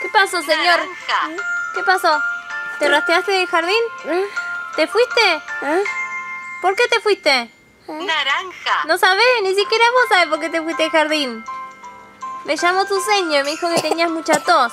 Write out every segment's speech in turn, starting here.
¿Qué pasó, señor? Naranja. ¿Qué pasó? ¿Te rastreaste del jardín? ¿Te fuiste? ¿Por qué te fuiste? Naranja. No sabés, ni siquiera vos sabés por qué te fuiste del jardín. Me llamó tu señor y me dijo que tenías mucha tos.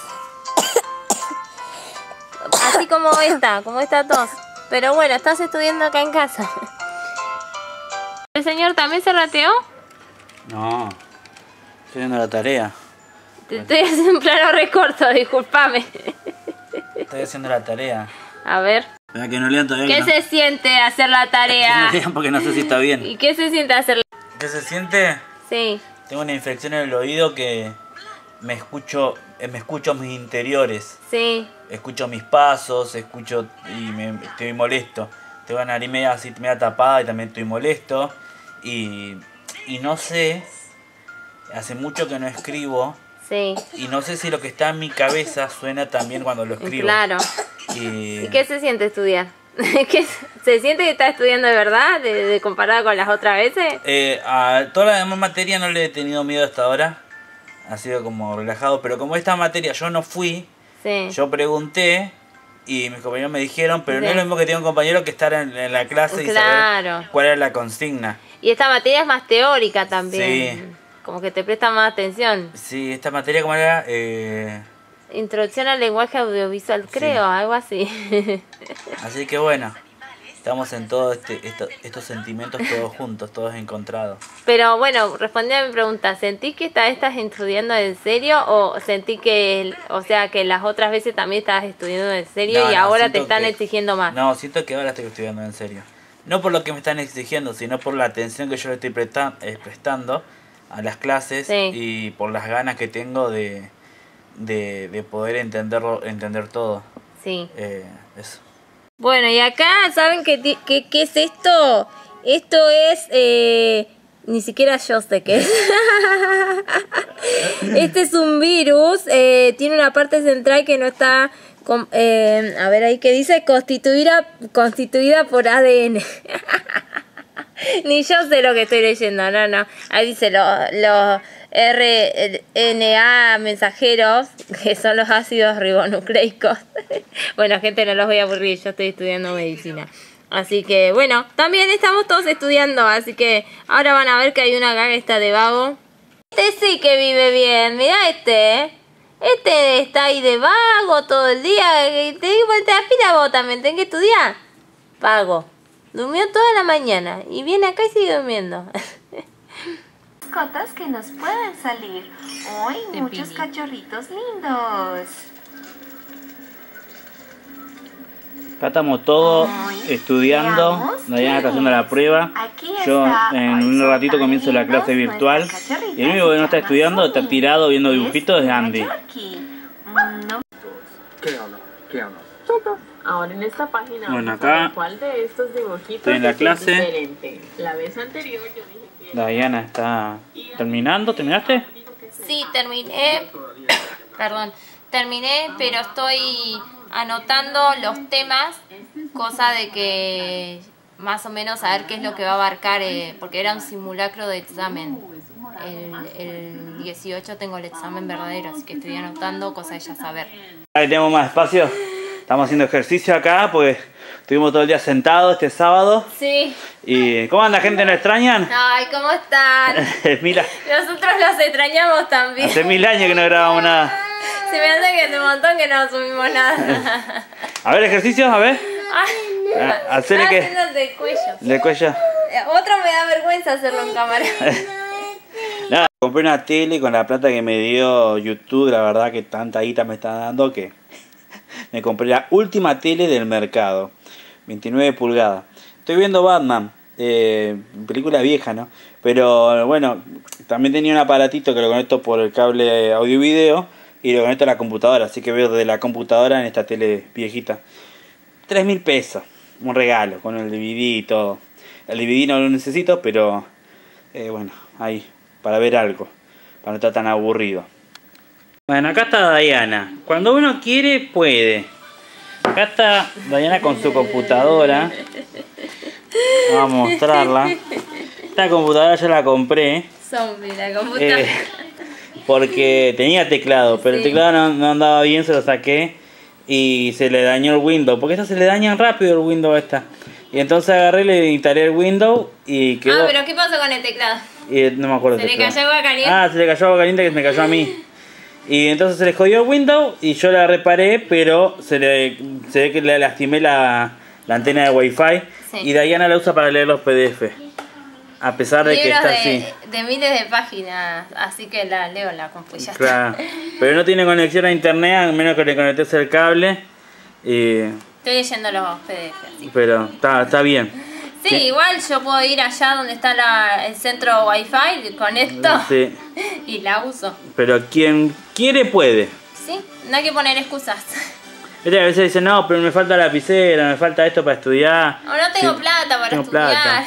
Así como esta tos. Pero bueno, estás estudiando acá en casa. ¿El señor también se rateó? No, estoy haciendo la tarea. Te estoy haciendo un plano recorto, discúlpame. Estoy haciendo la tarea. A ver. Espera que no lean todavía. ¿Qué se siente hacer la Que tarea? no lean porque no sé si está bien. ¿Y qué se siente hacer la ¿Qué se siente? Sí. Tengo una infección en el oído que me escucho mis interiores. Sí. Escucho mis pasos, escucho y estoy molesto. Tengo la nariz media así, media tapada y también estoy molesto. Y no sé, hace mucho que no escribo. Sí. Y no sé si lo que está en mi cabeza suena también cuando lo escribo. Claro. Y ¿Y qué se siente estudiar? ¿Qué se siente que estás estudiando de verdad, de comparado con las otras veces? a toda la demás materia no le he tenido miedo hasta ahora. Ha sido como relajado. Pero como esta materia yo no fui, Sí. yo pregunté y mis compañeros me dijeron, pero no Sí. es lo mismo que tener un compañero que estar en la clase y Claro. saber cuál era la consigna. Y esta materia es más teórica también. Sí. Como que te presta más atención. Sí, esta materia como era... Introducción al lenguaje audiovisual, creo, algo así. así que bueno, estamos en todos estos sentimientos todos juntos, todos encontrados. Pero bueno, respondí a mi pregunta, ¿sentís que esta vez estás estudiando en serio o sentí que, o sea, que las otras veces también estabas estudiando en serio y ahora te siento están que- exigiendo más? No, siento que ahora estoy estudiando en serio. No por lo que me están exigiendo, sino por la atención que yo le estoy prestando a las clases. Sí. Y por las ganas que tengo de poder entender todo. Sí. Eso. Bueno, y acá, ¿saben qué es esto? Esto es... ni siquiera yo sé qué es. Este es un virus. Tiene una parte central que no está... a ver ahí que dice constituida por ADN. Ni yo sé lo que estoy leyendo, no. Ahí dice los RNA mensajeros, que son los ácidos ribonucleicos. Bueno, gente, no los voy a aburrir, yo estoy estudiando medicina. Así que, bueno, también estamos todos estudiando, así que ahora van a ver que hay una acá que está de vago. Este sí que vive bien, mirá este. Este está ahí de vago todo el día. Te digo, te aspira vos también, tenés que estudiar. Vago. Durmió toda la mañana y viene acá y sigue durmiendo. Mascotas que nos pueden salir. Hoy muchos cachorritos lindos. Acá estamos todos Ay, estudiando. veamos Diana está quién haciendo la es. prueba. Aquí Yo está en un Horizontal ratito comienzo la clase Lindos, virtual. nuestra cachorrita Y el único que no está se llama estudiando, está Sony. tirado viendo Es dibujitos es una Andy. Yorkie. No ¿Qué habla? Ahora en esta página Bueno, vamos acá a ver cuál de estos dibujitos estoy en la es clase. diferente. La vez anterior yo dije que Diana está terminando. ¿Terminaste? Sí, terminé. Perdón. Terminé, pero estoy anotando los temas. Cosa de que más o menos saber qué es lo que va a abarcar. Porque era un simulacro de examen. El 18 tengo el examen verdadero, así que estoy anotando cosas de ya saber. Ahí tenemos más espacio. Estamos haciendo ejercicio acá, pues estuvimos todo el día sentados este sábado. Sí. ¿Y cómo anda, gente? ¿No extrañan? Ay, ¿cómo están? Mira, Nosotros los extrañamos también. hace 1000 años que no grabamos nada. Se me hace que hace un montón que no subimos nada. A ver, ejercicios, a ver. Ay, Hacerle que... haciendo de cuello. De cuello. Otro me da vergüenza hacerlo en cámara. Nada, compré una tele con la plata que me dio YouTube. La verdad que tanta guita me está dando que me compré la última tele del mercado. 29 pulgadas. Estoy viendo Batman. Película vieja, ¿no? Pero bueno, también tenía un aparatito que lo conecto por el cable audio-video y lo conecto a la computadora. Así que veo desde la computadora en esta tele viejita. 3.000 pesos. Un regalo con el DVD y todo. El DVD no lo necesito, pero bueno, ahí, para ver algo. Para no estar tan aburrido. Bueno, acá está Diana. Cuando uno quiere, puede. Acá está Diana con su computadora. Vamos a mostrarla. Esta computadora ya la compré. Zombie, la computadora. porque tenía teclado, pero el Sí. teclado no andaba bien, se lo saqué y se le dañó el Windows, porque estas se le dañan rápido el Windows esta. Y entonces agarré, le instalé el Windows y quedó... Ah, pero ¿qué pasó con el teclado? Y no me acuerdo. ¿Se le teclado. cayó agua caliente? Ah, se le cayó agua caliente que me cayó a mí. Y entonces se le jodió el Windows y yo la reparé, pero se ve que le lastimé la antena de Wi-Fi. Sí. Y Diana la usa para leer los PDF. A pesar de que Libros está así. de miles de páginas, así que la leo en la compu y ya Claro. está. Pero no tiene conexión a internet, a menos que le conectes el cable. Estoy leyendo los PDF, así. Pero está bien. Sí, Sí. igual yo puedo ir allá donde está el centro Wi-Fi, conecto Sí. y la uso. Pero quien quiere puede. Sí, no hay que poner excusas. Viste, a veces dicen, no, pero me falta lapicera, me falta esto para estudiar. O no tengo Sí, plata para tengo estudiar. plata.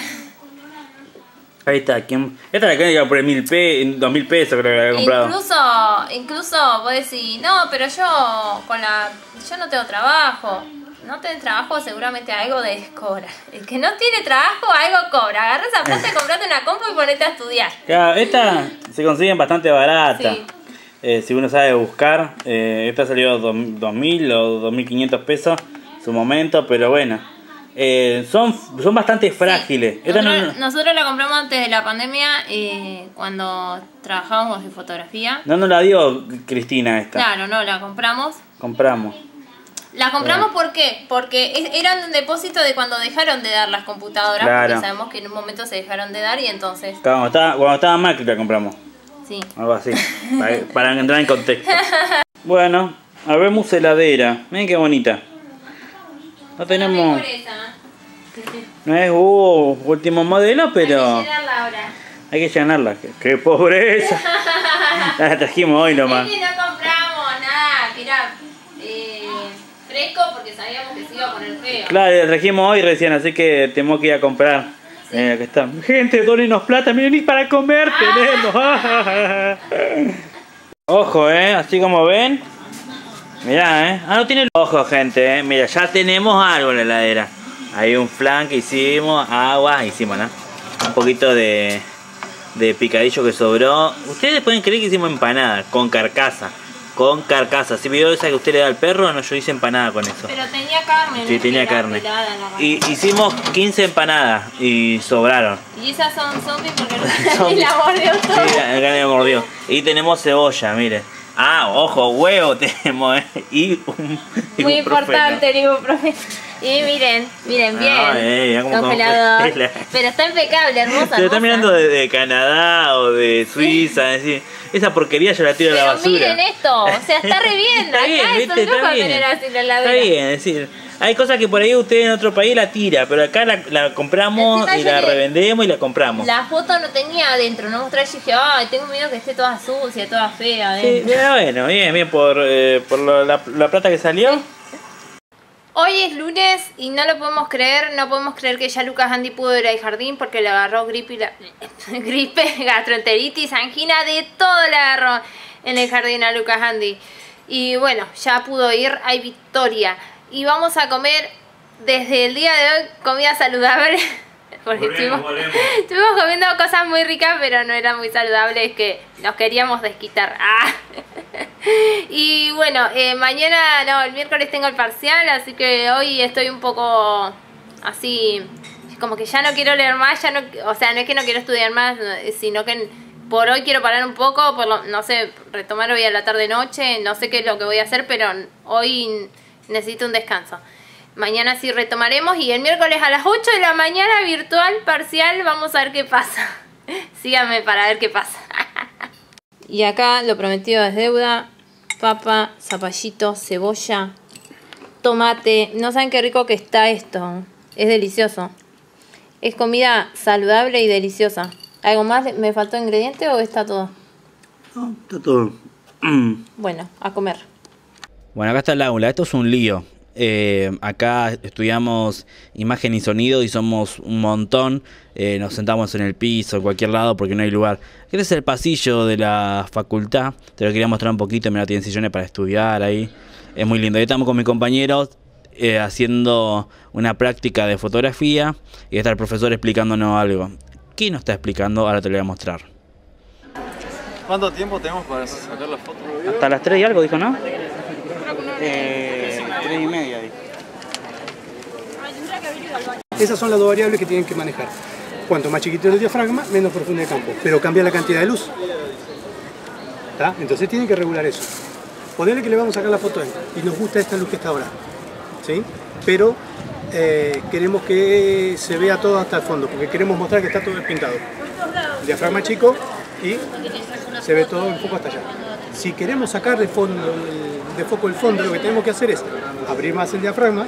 Ahí está. Esta la que iba por 2.000 pesos, creo que la había comprado. Incluso vos decís, no, pero yo no tengo trabajo. No tenés trabajo, seguramente algo debes cobrar. El que no tiene trabajo, algo cobra. Agarra esa plata, comprate una compu y ponete a estudiar. Claro, esta se consiguen bastante barata. Sí. Si uno sabe buscar. Esta salió 2.000 o 2.500 pesos en su momento, pero bueno. Son bastante frágiles. Sí. Esta Nosotros la compramos antes de la pandemia, cuando trabajábamos en fotografía. no nos la dio Cristina esta. Claro, no, la compramos. Compramos. La compramos ¿por qué? Porque eran un depósito de cuando dejaron de dar las computadoras, Claro. porque sabemos que en un momento se dejaron de dar y entonces, Cuando estaba Macri la compramos. sí. Algo así. para entrar en contexto. Bueno, habemos heladera. Miren qué bonita. No tenemos. No es último modelo, pero Hay que llenarla ahora. hay que llenarla. ¡Qué pobreza! La trajimos hoy nomás. Es que no compramos nada, que era fresco porque sabíamos que se iba a poner feo. Claro, la trajimos hoy recién, así que tenemos que ir a comprar. Aquí está. Gente, donenos plata, miren, y para comer tenemos. Ojo, así como ven. Mirá, no tiene ojo, gente, Mira, ya tenemos algo en la heladera. Hay un flan que hicimos, agua, hicimos, ¿no? Un poquito de picadillo que sobró. Ustedes pueden creer que hicimos empanada con carcasa. Con carcasa. ¿Sí vio esa que usted le da al perro? No, yo hice empanada con eso. Pero tenía carne. Sí, no tenía era carne. pelada, no. Y hicimos 15 empanadas y sobraron. Y esas son zombies porque Zombies. la mordió todo. Sí, la carne me mordió. Y tenemos cebolla, mire. Ojo, huevo tenemos, Y Muy importante el ibuprofeno. Y miren, bien. ya como Congelador. congela. Pero está impecable, hermosa. Pero está hermosa. mirando de Canadá o de Suiza, decir, esa porquería yo la tiro a la Pero basura. miren esto, o sea, está re bien. Está Acá bien, es ¿viste? un lujo Está bien. tener así la heladera. Está bien, es decir, hay cosas que por ahí usted en otro país la tira, pero acá la compramos Encima y yo la le- revendemos y la compramos. La foto no tenía adentro, no mostré y dije, ay, tengo miedo que esté toda sucia, toda fea Sí, adentro. pero bueno, bien por la plata que salió. Hoy es lunes y no lo podemos creer, no podemos creer que ya Lucas Andy pudo ir al jardín porque le agarró gripe, gastroenteritis, angina, de todo le agarró en el jardín a Lucas Andy. Y bueno, ya pudo ir, hay victoria. Y vamos a comer desde el día de hoy comida saludable. Porque estuvimos comiendo cosas muy ricas, pero no eran muy saludables, que nos queríamos desquitar. Y bueno, mañana, no, el miércoles tengo el parcial, así que hoy estoy un poco así, como que ya no quiero leer más, o sea, no es que no quiero estudiar más, sino que por hoy quiero parar un poco, no sé, retomar hoy a la tarde-noche, no sé qué es lo que voy a hacer, pero hoy necesito un descanso. Mañana sí retomaremos y el miércoles a las 8 de la mañana virtual parcial, vamos a ver qué pasa. Síganme para ver qué pasa. Y acá lo prometido es deuda. Papa, zapallito, cebolla, tomate. No saben qué rico que está esto. Es delicioso. Es comida saludable y deliciosa. ¿Algo más? ¿Me faltó ingrediente o está todo? No, está todo. Bueno, a comer. Bueno, acá está el aula. Esto es un lío. Acá estudiamos imagen y sonido y somos un montón. Nos sentamos en el piso, en cualquier lado, porque no hay lugar. Este es el pasillo de la facultad. Te lo quería mostrar un poquito. Mira, tienen sillones para estudiar ahí. Es muy lindo. Ahí estamos con mis compañeros haciendo una práctica de fotografía. Y está el profesor explicándonos algo. ¿Qué nos está explicando? Ahora te lo voy a mostrar. ¿Cuánto tiempo tenemos para sacar la foto? Hasta las 3 y algo, dijo, ¿no? 3:30, dijo. Esas son las dos variables que tienen que manejar. Cuanto más chiquito el diafragma, menos profundo el campo. Pero cambia la cantidad de luz. ¿Está? Entonces tienen que regular eso. Ponerle que le vamos a sacar la foto a él y nos gusta esta luz que está ahora. ¿Sí? Pero queremos que se vea todo hasta el fondo, porque queremos mostrar que está todo despintado. El diafragma chico y se ve todo en foco hasta allá. Si queremos sacar de foco el fondo, lo que tenemos que hacer es abrir más el diafragma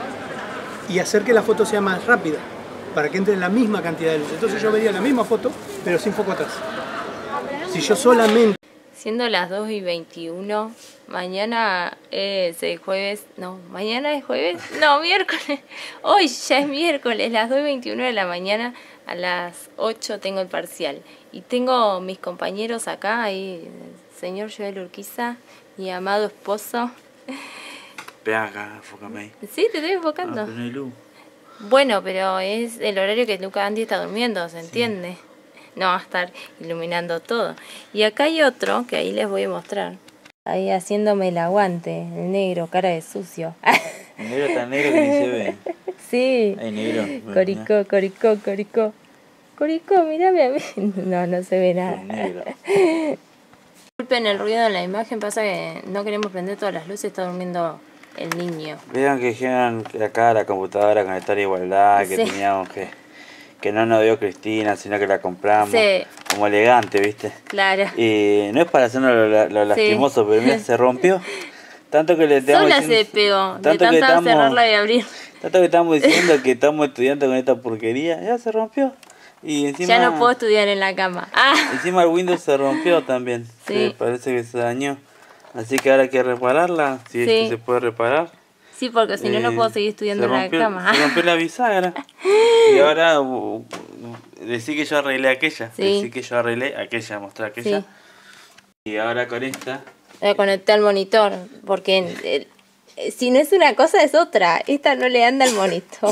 y hacer que la foto sea más rápida, para que entre la misma cantidad de luz. Entonces yo vería la misma foto, pero sin foco atrás. Si yo solamente... Siendo las 2:21, mañana es el jueves, no, mañana es jueves, no, miércoles, hoy ya es miércoles, las 2:21 de la mañana, a las 8 tengo el parcial. Y tengo mis compañeros acá, ahí, el señor Joel Urquiza, mi amado esposo. Ve acá, enfócame ahí. Sí, te estoy enfocando. Pero no hay luz. Bueno, pero es el horario que Luca Andy está durmiendo, ¿se entiende? No va a estar iluminando todo. Y acá hay otro que ahí les voy a mostrar. Ahí haciéndome el aguante, el negro, cara de sucio. El negro tan negro que ni se ve. Sí. Ay, negro. Coricó, coricó, coricó. Coricó, mírame a mí. No, no se ve nada. Negro. Disculpen el ruido en la imagen, pasa que no queremos prender todas las luces, está durmiendo el niño. Vean que dijeron acá la computadora conectar igualdad, que Sí. teníamos que no nos dio Cristina, sino que la compramos. Sí. Como elegante, ¿viste? Claro. Y no es para hacernos lo lastimoso, pero mira, se rompió. Tanto que le estamos Sola diciendo- se pegó, de tanto que tanta estamos- cerrarla y abrir. Tanto que estamos diciendo que estamos estudiando con esta porquería, ya se rompió. Y encima, Ya no puedo estudiar en la cama. Ah, encima el Windows se rompió también. Sí. Parece que se dañó. Así que ahora hay que repararla, si es Sí. que se puede reparar. sí, porque si no, no puedo seguir estudiando en la cama. Se rompió la bisagra. Y ahora decí que yo arreglé aquella. Sí. Decí que yo arreglé aquella, mostré aquella. Sí. Y ahora con esta. Voy a conectar al monitor, porque si no es una cosa es otra. Esta no le anda al monitor.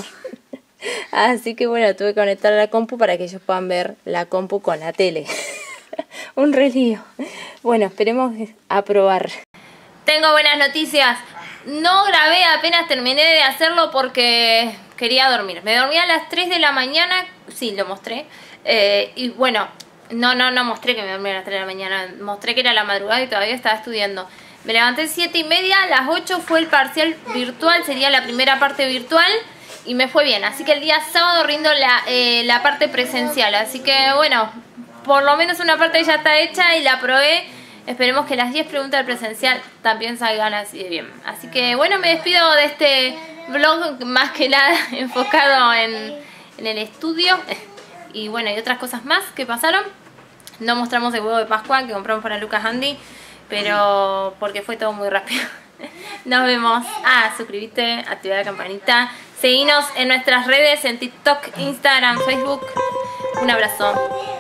Así que bueno, tuve que conectar a la compu para que ellos puedan ver la compu con la tele. Un relío. Bueno, esperemos aprobar. Tengo buenas noticias. No grabé, apenas terminé de hacerlo porque quería dormir. Me dormí a las 3 de la mañana. Sí, lo mostré. Y bueno, no mostré que me dormí a las 3 de la mañana. Mostré que era la madrugada y todavía estaba estudiando. Me levanté 7:30, a las 8 fue el parcial virtual. Sería la primera parte virtual. Y me fue bien. Así que el día sábado rindo la parte presencial. Así que bueno, por lo menos una parte ya está hecha y la probé. Esperemos que las 10 preguntas del presencial también salgan así de bien. Así que bueno, me despido de este vlog más que nada enfocado en el estudio. Y bueno, y otras cosas más que pasaron. No mostramos el huevo de Pascua que compramos para Lucas Andy, pero porque fue todo muy rápido. Nos vemos. Suscríbete, activa la campanita. Seguinos en nuestras redes, en TikTok, Instagram, Facebook. Un abrazo.